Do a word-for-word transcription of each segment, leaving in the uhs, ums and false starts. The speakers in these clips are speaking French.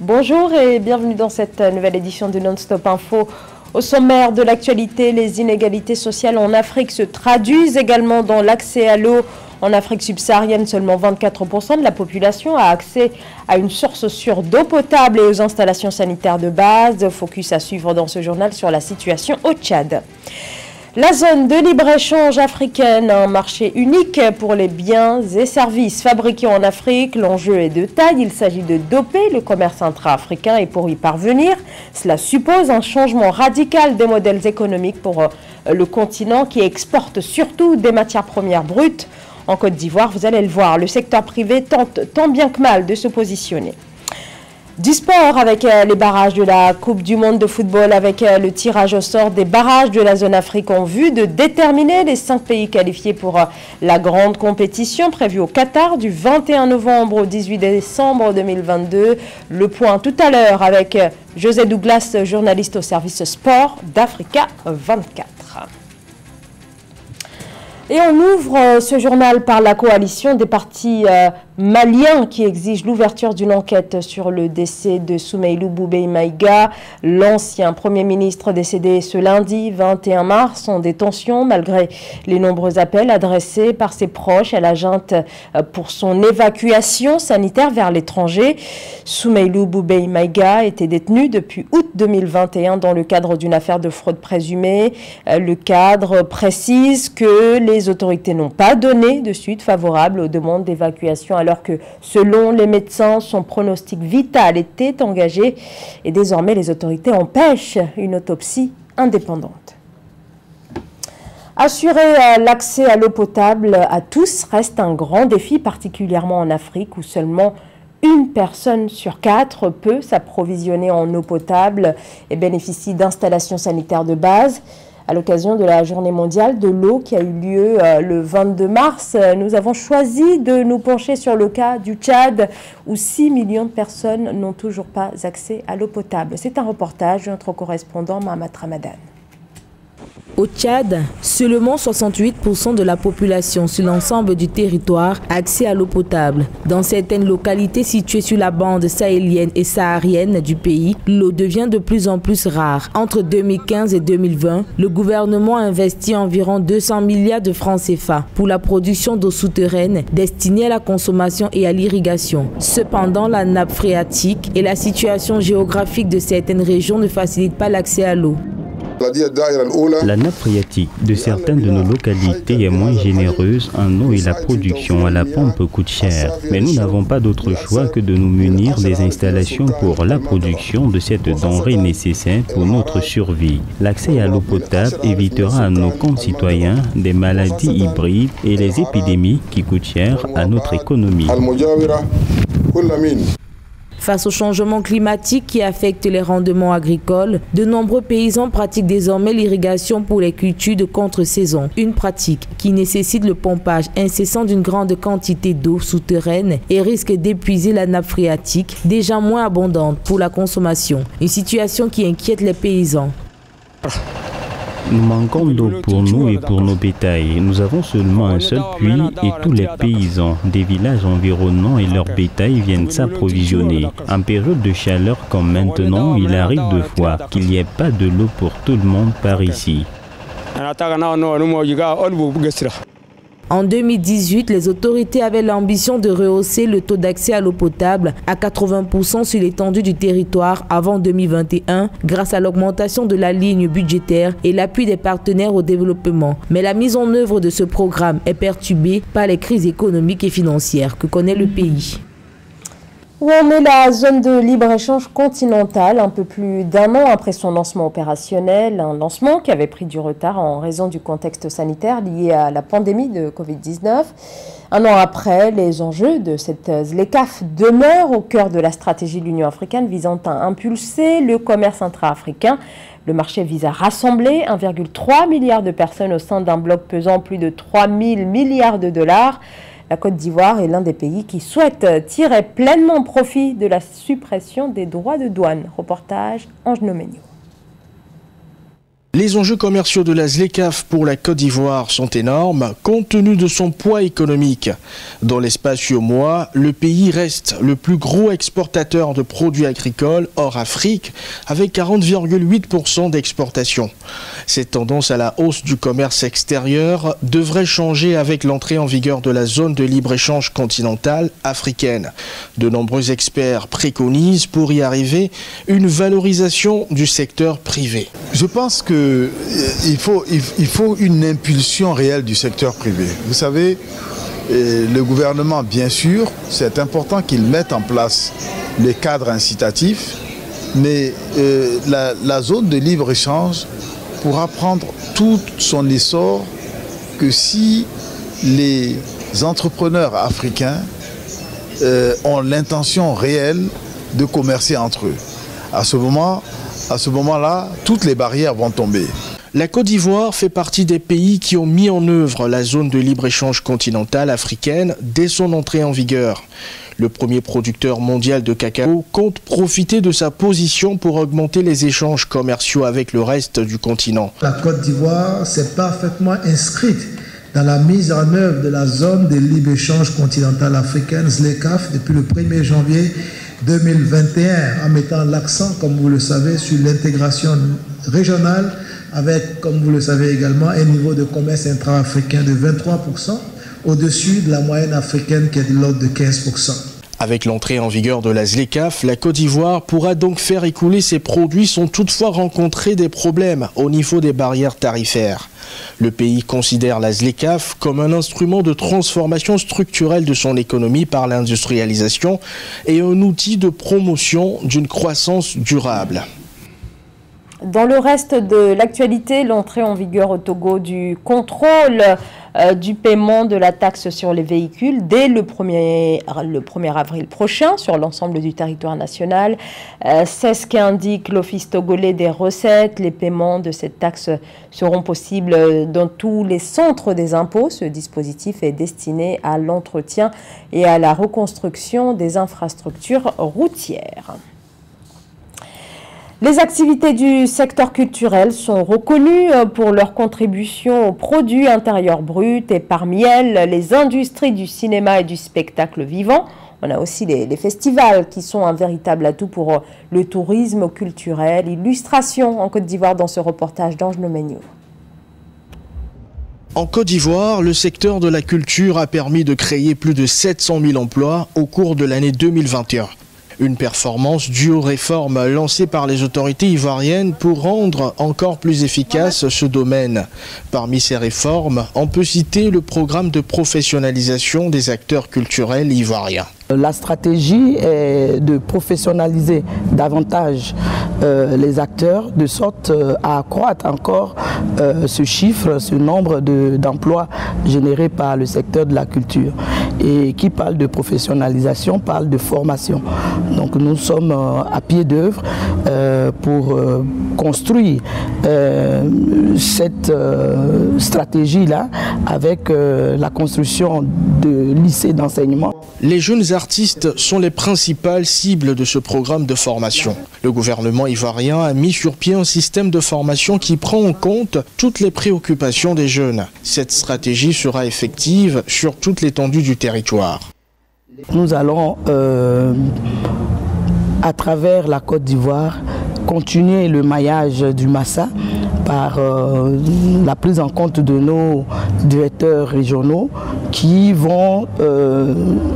Bonjour et bienvenue dans cette nouvelle édition de Non-Stop Info. Au sommaire de l'actualité, les inégalités sociales en Afrique se traduisent également dans l'accès à l'eau. En Afrique subsaharienne, seulement vingt-quatre pour cent de la population a accès à une source sûre d'eau potable et aux installations sanitaires de base. Focus à suivre dans ce journal sur la situation au Tchad. La zone de libre-échange africaine, un marché unique pour les biens et services fabriqués en Afrique. L'enjeu est de taille, il s'agit de doper le commerce intra-africain et pour y parvenir, cela suppose un changement radical des modèles économiques pour le continent qui exporte surtout des matières premières brutes. En Côte d'Ivoire, vous allez le voir, le secteur privé tente tant bien que mal de se positionner. Du sport avec euh, les barrages de la Coupe du Monde de football, avec euh, le tirage au sort des barrages de la zone Afrique en vue de déterminer les cinq pays qualifiés pour euh, la grande compétition prévue au Qatar du vingt et un novembre au dix-huit décembre deux mille vingt-deux. Le point tout à l'heure avec euh, José Douglas, journaliste au service sport d'Africa vingt-quatre. Et on ouvre ce journal par la coalition des partis euh, maliens qui exigent l'ouverture d'une enquête sur le décès de Soumeylou Boubèye Maïga, l'ancien Premier ministre décédé ce lundi vingt et un mars en détention malgré les nombreux appels adressés par ses proches à la junte pour son évacuation sanitaire vers l'étranger. Soumeylou Boubèye Maïga était détenu depuis août deux mille vingt et un dans le cadre d'une affaire de fraude présumée. Le cadre précise que les Les autorités n'ont pas donné de suite favorable aux demandes d'évacuation alors que, selon les médecins, son pronostic vital était engagé et désormais les autorités empêchent une autopsie indépendante. Assurer l'accès à l'eau potable à tous reste un grand défi, particulièrement en Afrique où seulement une personne sur quatre peut s'approvisionner en eau potable et bénéficie d'installations sanitaires de base. À l'occasion de la journée mondiale de l'eau qui a eu lieu euh, le vingt-deux mars, euh, nous avons choisi de nous pencher sur le cas du Tchad où six millions de personnes n'ont toujours pas accès à l'eau potable. C'est un reportage de notre correspondant Mahamat Ramadan. Au Tchad, seulement soixante-huit pour cent de la population sur l'ensemble du territoire a accès à l'eau potable. Dans certaines localités situées sur la bande sahélienne et saharienne du pays, l'eau devient de plus en plus rare. Entre deux mille quinze et deux mille vingt, le gouvernement a investi environ deux cents milliards de francs C F A pour la production d'eau souterraine destinée à la consommation et à l'irrigation. Cependant, la nappe phréatique et la situation géographique de certaines régions ne facilitent pas l'accès à l'eau. La nappe phréatique de certaines de nos localités est moins généreuse en eau et la production à la pompe coûte cher. Mais nous n'avons pas d'autre choix que de nous munir des installations pour la production de cette denrée nécessaire pour notre survie. L'accès à l'eau potable évitera à nos concitoyens des maladies hybrides et les épidémies qui coûtent cher à notre économie. Face au changement climatique qui affecte les rendements agricoles, de nombreux paysans pratiquent désormais l'irrigation pour les cultures de contre-saison. Une pratique qui nécessite le pompage incessant d'une grande quantité d'eau souterraine et risque d'épuiser la nappe phréatique, déjà moins abondante pour la consommation. Une situation qui inquiète les paysans. Nous manquons d'eau pour nous et pour nos bétails. Nous avons seulement un seul puits et tous les paysans des villages environnants et leur bétail viennent s'approvisionner. En période de chaleur comme maintenant, il arrive deux fois qu'il n'y ait pas de l'eau pour tout le monde par ici. En deux mille dix-huit, les autorités avaient l'ambition de rehausser le taux d'accès à l'eau potable à quatre-vingts pour cent sur l'étendue du territoire avant deux mille vingt et un grâce à l'augmentation de la ligne budgétaire et l'appui des partenaires au développement. Mais la mise en œuvre de ce programme est perturbée par les crises économiques et financières que connaît le pays. Où en est la zone de libre-échange continentale, un peu plus d'un an après son lancement opérationnel, un lancement qui avait pris du retard en raison du contexte sanitaire lié à la pandémie de Covid dix-neuf. Un an après, les enjeux de cette ZLECAf demeurent au cœur de la stratégie de l'Union africaine visant à impulser le commerce intra-africain. Le marché vise à rassembler un virgule trois milliard de personnes au sein d'un bloc pesant plus de trois mille milliards de dollars. La Côte d'Ivoire est l'un des pays qui souhaite tirer pleinement profit de la suppression des droits de douane. Reportage Ange Nomenio. Les enjeux commerciaux de la ZLECAf pour la Côte d'Ivoire sont énormes, compte tenu de son poids économique. Dans l'espace UEMOA, le pays reste le plus gros exportateur de produits agricoles hors Afrique, avec quarante virgule huit pour cent d'exportation. Cette tendance à la hausse du commerce extérieur devrait changer avec l'entrée en vigueur de la zone de libre-échange continentale africaine. De nombreux experts préconisent pour y arriver une valorisation du secteur privé. Je pense que Il faut, il faut une impulsion réelle du secteur privé. Vous savez, le gouvernement, bien sûr, c'est important qu'il mette en place les cadres incitatifs, mais euh, la, la zone de libre-échange pourra prendre tout son essor que si les entrepreneurs africains euh, ont l'intention réelle de commercer entre eux. À ce moment, À ce moment-là, toutes les barrières vont tomber. La Côte d'Ivoire fait partie des pays qui ont mis en œuvre la zone de libre-échange continentale africaine dès son entrée en vigueur. Le premier producteur mondial de cacao compte profiter de sa position pour augmenter les échanges commerciaux avec le reste du continent. La Côte d'Ivoire s'est parfaitement inscrite dans la mise en œuvre de la zone de libre-échange continentale africaine, ZLECAf, depuis le premier janvier deux mille vingt et un, en mettant l'accent, comme vous le savez, sur l'intégration régionale avec, comme vous le savez également, un niveau de commerce intra-africain de vingt-trois pour cent, au-dessus de la moyenne africaine qui est de l'ordre de quinze pour cent. Avec l'entrée en vigueur de la ZLECAf, la Côte d'Ivoire pourra donc faire écouler ses produits sans toutefois rencontrer des problèmes au niveau des barrières tarifaires. Le pays considère la ZLECAf comme un instrument de transformation structurelle de son économie par l'industrialisation et un outil de promotion d'une croissance durable. Dans le reste de l'actualité, l'entrée en vigueur au Togo du contrôle euh, du paiement de la taxe sur les véhicules dès le premier, le premier avril prochain sur l'ensemble du territoire national. Euh, C'est ce qu'indique l'Office togolais des recettes. Les paiements de cette taxe seront possibles dans tous les centres des impôts. Ce dispositif est destiné à l'entretien et à la reconstruction des infrastructures routières. Les activités du secteur culturel sont reconnues pour leur contribution au produit intérieur brut et parmi elles, les industries du cinéma et du spectacle vivant. On a aussi les, les festivals qui sont un véritable atout pour le tourisme culturel. Illustration en Côte d'Ivoire dans ce reportage d'Ange Nomenio. En Côte d'Ivoire, le secteur de la culture a permis de créer plus de sept cent mille emplois au cours de l'année deux mille vingt et un. Une performance due aux réformes lancées par les autorités ivoiriennes pour rendre encore plus efficace ce domaine. Parmi ces réformes, on peut citer le programme de professionnalisation des acteurs culturels ivoiriens. La stratégie est de professionnaliser davantage euh, les acteurs de sorte euh, à accroître encore euh, ce chiffre, ce nombre d'emplois générés par le secteur de la culture. Et qui parle de professionnalisation parle de formation. Donc nous sommes euh, à pied d'œuvre euh, pour euh, construire euh, cette euh, stratégie-là avec euh, la construction de lycées d'enseignement. Les jeunes artistes sont les principales cibles de ce programme de formation. Le gouvernement ivoirien a mis sur pied un système de formation qui prend en compte toutes les préoccupations des jeunes. Cette stratégie sera effective sur toute l'étendue du territoire. Nous allons, euh, à travers la Côte d'Ivoire, continuer le maillage du Massa par euh, la prise en compte de nos directeurs régionaux qui vont euh,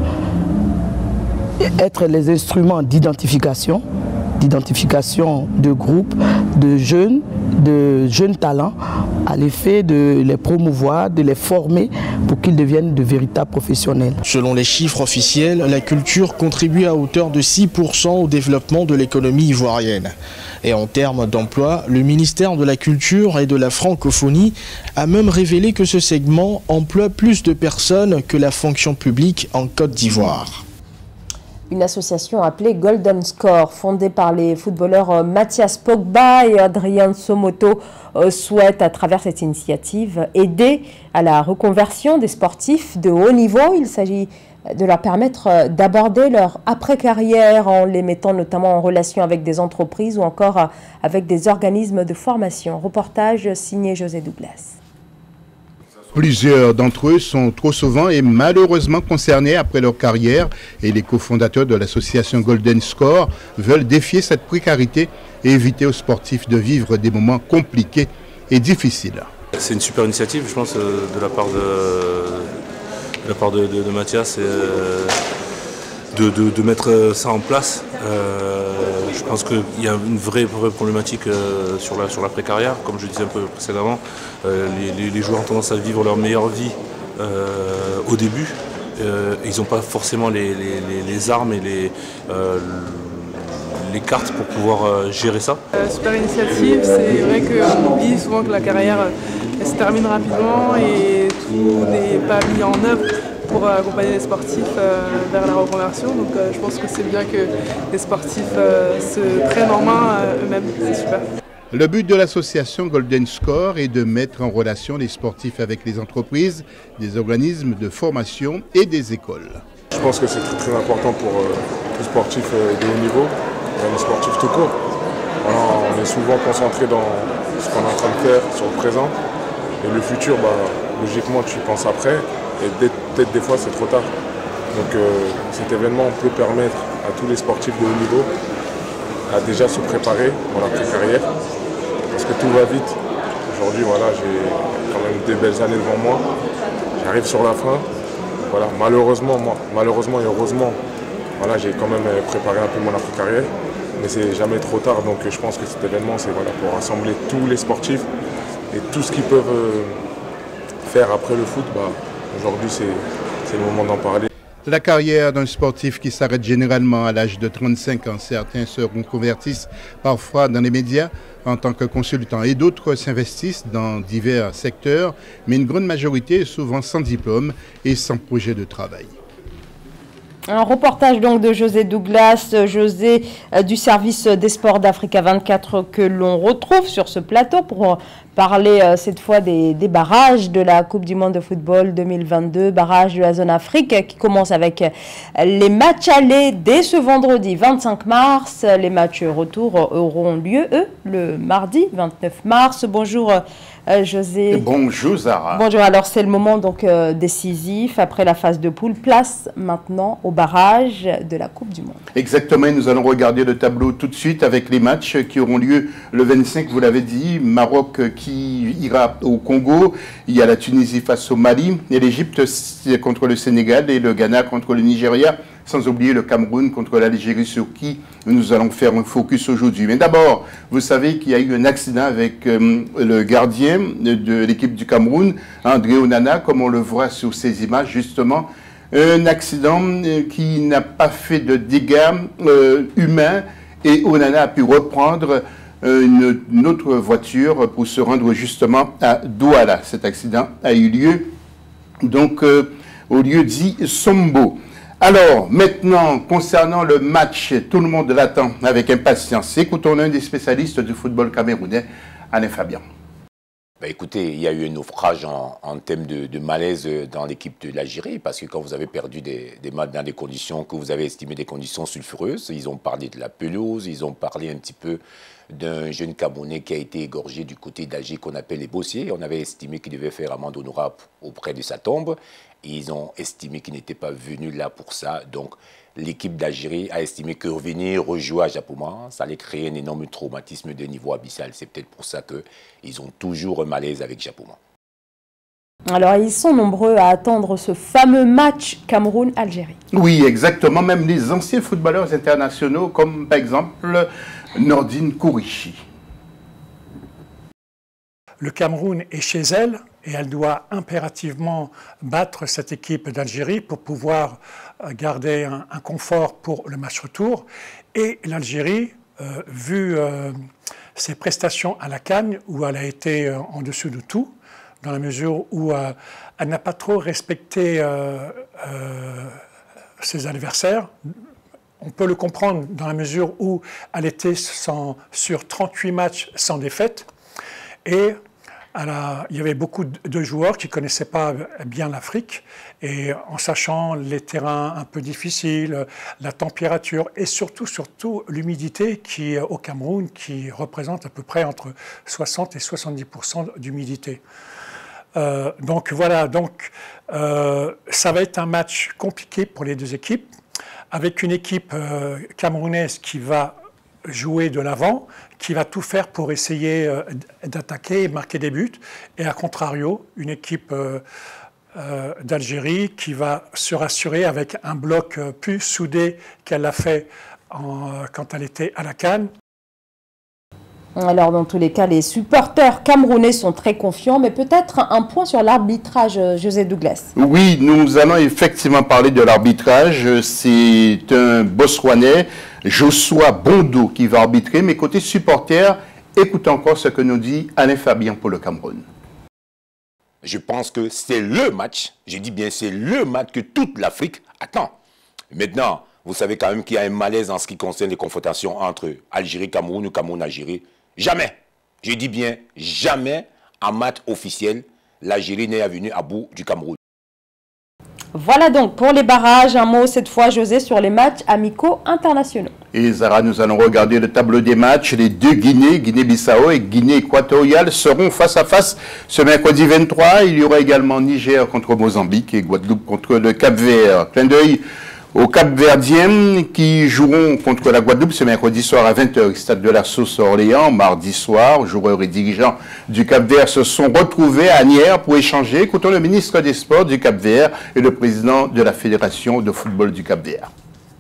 être les instruments d'identification, d'identification de groupes, de jeunes, de jeunes talents, à l'effet de les promouvoir, de les former pour qu'ils deviennent de véritables professionnels. Selon les chiffres officiels, la culture contribue à hauteur de six pour cent au développement de l'économie ivoirienne. Et en termes d'emploi, le ministère de la Culture et de la Francophonie a même révélé que ce segment emploie plus de personnes que la fonction publique en Côte d'Ivoire. Une association appelée Golden Score, fondée par les footballeurs Mathias Pogba et Adrien Somoto, souhaite à travers cette initiative aider à la reconversion des sportifs de haut niveau. Il s'agit de leur permettre d'aborder leur après-carrière en les mettant notamment en relation avec des entreprises ou encore avec des organismes de formation. Reportage signé José Douglas. Plusieurs d'entre eux sont trop souvent et malheureusement concernés après leur carrière et les cofondateurs de l'association Golden Score veulent défier cette précarité et éviter aux sportifs de vivre des moments compliqués et difficiles. C'est une super initiative, je pense, de la part de, de, la part de, de, de Mathias, et de, de, de mettre ça en place. Euh, je pense qu'il y a une vraie, vraie problématique euh, sur la, sur la précarrière, comme je disais un peu précédemment. Euh, les, les joueurs ont tendance à vivre leur meilleure vie euh, au début. Euh, ils n'ont pas forcément les, les, les armes et les, euh, les cartes pour pouvoir euh, gérer ça. Euh, super initiative, c'est vrai qu'on oublie souvent que la carrière elle se termine rapidement et tout n'est pas mis en œuvre pour accompagner les sportifs euh, vers la reconversion. Donc euh, je pense que c'est bien que les sportifs euh, se prennent en main euh, eux-mêmes, c'est super. Le but de l'association Golden Score est de mettre en relation les sportifs avec les entreprises, des organismes de formation et des écoles. Je pense que c'est très, très important pour euh, les sportifs euh, de haut niveau, et les sportifs tout court. Voilà, on est souvent concentré dans ce qu'on est en train de faire sur le présent. Et le futur, bah, logiquement, tu y penses après. Et peut-être des fois, c'est trop tard. Donc euh, cet événement peut permettre à tous les sportifs de haut niveau à déjà se préparer pour la pré-carrière. Parce que tout va vite. Aujourd'hui, voilà, j'ai quand même des belles années devant moi. J'arrive sur la fin. Voilà, malheureusement, moi, malheureusement et heureusement, voilà, j'ai quand même préparé un peu mon après-carrière. Mais c'est jamais trop tard. Donc je pense que cet événement, c'est voilà, pour rassembler tous les sportifs et tout ce qu'ils peuvent euh, faire après le foot. Bah, aujourd'hui, c'est le moment d'en parler. La carrière d'un sportif qui s'arrête généralement à l'âge de trente-cinq ans. Certains se reconvertissent parfois dans les médias en tant que consultants et d'autres s'investissent dans divers secteurs, mais une grande majorité est souvent sans diplôme et sans projet de travail. Un reportage donc de José Douglas, José euh, du service des sports d'Africa vingt-quatre que l'on retrouve sur ce plateau pour parler euh, cette fois des, des barrages de la Coupe du Monde de football deux mille vingt-deux, barrages de la zone Afrique qui commence avec euh, les matchs allés dès ce vendredi vingt-cinq mars. Les matchs retour auront lieu, eux, le mardi vingt-neuf mars. Bonjour euh, José. Bonjour Zara. Bonjour, alors c'est le moment donc euh, décisif après la phase de poule. Place maintenant au barrage de la Coupe du Monde. Exactement, nous allons regarder le tableau tout de suite avec les matchs qui auront lieu le vingt-cinq, vous l'avez dit, Maroc qui ira au Congo, il y a la Tunisie face au Mali, et l'Égypte contre le Sénégal et le Ghana contre le Nigeria, sans oublier le Cameroun contre l'Algérie sur qui nous allons faire un focus aujourd'hui. Mais d'abord, vous savez qu'il y a eu un accident avec euh, le gardien de l'équipe du Cameroun, André Onana, comme on le voit sur ces images justement. Un accident qui n'a pas fait de dégâts euh, humains et Onana a pu reprendre euh, une, une autre voiture pour se rendre justement à Douala. Cet accident a eu lieu donc euh, au lieu dit Sombo. Alors maintenant, concernant le match, tout le monde l'attend avec impatience. Écoutons l'un des spécialistes du football camerounais, Alain Fabian. Bah écoutez, il y a eu un naufrage en, en termes de, de malaise dans l'équipe de l'Algérie, parce que quand vous avez perdu des, des matchs dans des conditions que vous avez estimées des conditions sulfureuses, ils ont parlé de la pelouse, ils ont parlé un petit peu d'un jeune Camerounais qui a été égorgé du côté d'Alger qu'on appelle les Bossiers. On avait estimé qu'il devait faire amende honorable auprès de sa tombe. Et ils ont estimé qu'il n'était pas venu là pour ça. Donc l'équipe d'Algérie a estimé que revenir rejouer à Japoma, ça allait créer un énorme traumatisme de niveau abyssal. C'est peut-être pour ça qu'ils ont toujours un malaise avec Japoma. Alors, ils sont nombreux à attendre ce fameux match Cameroun-Algérie. Oui, exactement. Même les anciens footballeurs internationaux, comme par exemple Nordine Kourichi. Le Cameroun est chez elle et elle doit impérativement battre cette équipe d'Algérie pour pouvoir garder un, un confort pour le match retour. Et l'Algérie, euh, vu euh, ses prestations à la CAN, où elle a été euh, en dessous de tout, dans la mesure où euh, elle n'a pas trop respecté euh, euh, ses adversaires. On peut le comprendre dans la mesure où elle était sans, sur trente-huit matchs sans défaite. Et à la, il y avait beaucoup de joueurs qui ne connaissaient pas bien l'Afrique, et en sachant les terrains un peu difficiles, la température et surtout, surtout l'humidité qui, au Cameroun, qui représente à peu près entre soixante et soixante-dix pour cent d'humidité. Euh, donc voilà, donc, euh, ça va être un match compliqué pour les deux équipes, avec une équipe euh, camerounaise qui va jouer de l'avant, qui va tout faire pour essayer euh, d'attaquer et marquer des buts, et à contrario, une équipe euh, euh, d'Algérie qui va se rassurer avec un bloc euh, plus soudé qu'elle l'a fait en, euh, quand elle était à la CAN. Alors, dans tous les cas, les supporters camerounais sont très confiants, mais peut-être un point sur l'arbitrage, José Douglas. Oui, nous allons effectivement parler de l'arbitrage. C'est un Botswanais, Joshua Bondo, qui va arbitrer. Mais côté supporters, écoutez encore ce que nous dit Alain Fabien pour le Cameroun. Je pense que c'est le match, je dis bien c'est le match que toute l'Afrique attend. Maintenant, vous savez quand même qu'il y a un malaise en ce qui concerne les confrontations entre Algérie-Cameroun ou Cameroun-Algérie. Jamais, je dis bien jamais, en match officiel, l'Algérie n'est venue à bout du Cameroun. Voilà donc pour les barrages. Un mot cette fois, José, sur les matchs amicaux internationaux. Et Zara, nous allons regarder le tableau des matchs. Les deux Guinées, Guinée-Bissau et Guinée équatoriale, seront face à face ce mercredi vingt-trois. Il y aura également Niger contre Mozambique et Guadeloupe contre le Cap-Vert. Clin d'œil aux Cap-Verdiens qui joueront contre la Guadeloupe ce mercredi soir à vingt heures, stade de la Sauce Orléans. Mardi soir, joueurs et dirigeants du Cap-Vert se sont retrouvés à Nières pour échanger. Écoutons le ministre des Sports du Cap-Vert et le président de la Fédération de football du Cap-Vert.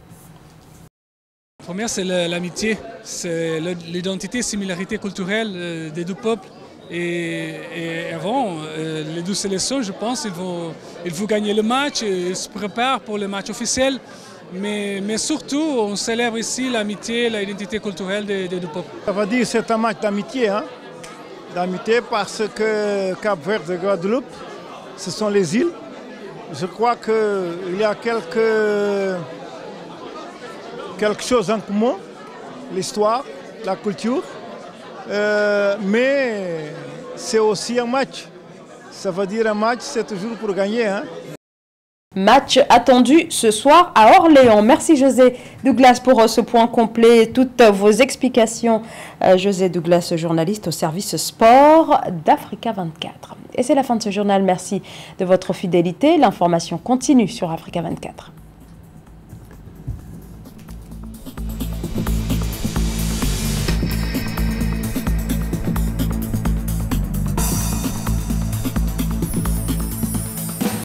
La première, c'est l'amitié, c'est l'identité, similarité culturelle des deux peuples. Et, et avant, euh, les deux sélections, je pense, ils vont, ils vont gagner le match, ils se préparent pour le match officiel. Mais, mais surtout, on célèbre ici l'amitié, l'identité culturelle des, des deux peuples. Ça veut dire que c'est un match d'amitié, hein? D'amitié parce que Cap-Vert et Guadeloupe, ce sont les îles. Je crois qu'il y a quelque, quelque chose en commun, l'histoire, la culture. Euh, mais c'est aussi un match. Ça veut dire un match, c'est toujours pour gagner. Hein? Match attendu ce soir à Orléans. Merci José Douglas pour ce point complet et toutes vos explications. Euh, José Douglas, journaliste au service sport d'Africa vingt-quatre. Et c'est la fin de ce journal. Merci de votre fidélité. L'information continue sur Africa vingt-quatre.